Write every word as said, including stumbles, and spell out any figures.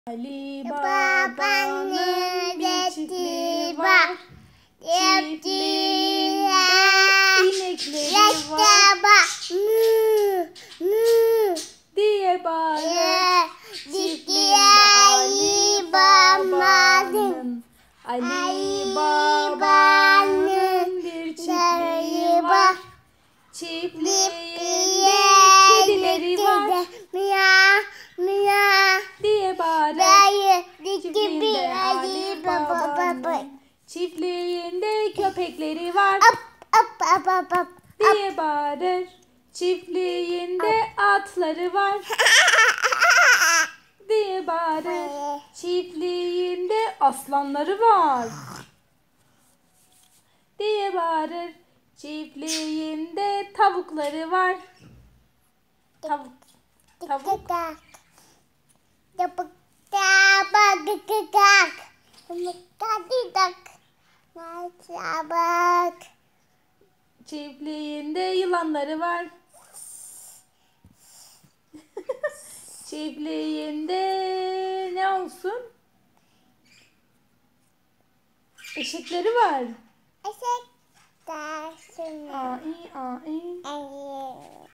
Ali babanın bir çiftliği var. Çiftliğinde inekleri var. Diye bağırır. Çiftliğinde Ali babanın. Ali babanın bir çiftliği var. Çiftliğinde kedileri var. Diye bağırır. Çiftliğinde Ali babanın. Çiftliğinde köpekleri var. Diye bağırır. Çiftliğinde atları var. Diye bağırır. Çiftliğinde aslanları var. Diye bağırır. Çiftliğinde tavukları var. Tavuk. Tavuk. Çiftliğinde yılanları var. Çiftliğinde ne olsun? Eşekleri var. Eşek dersin. Ai ai.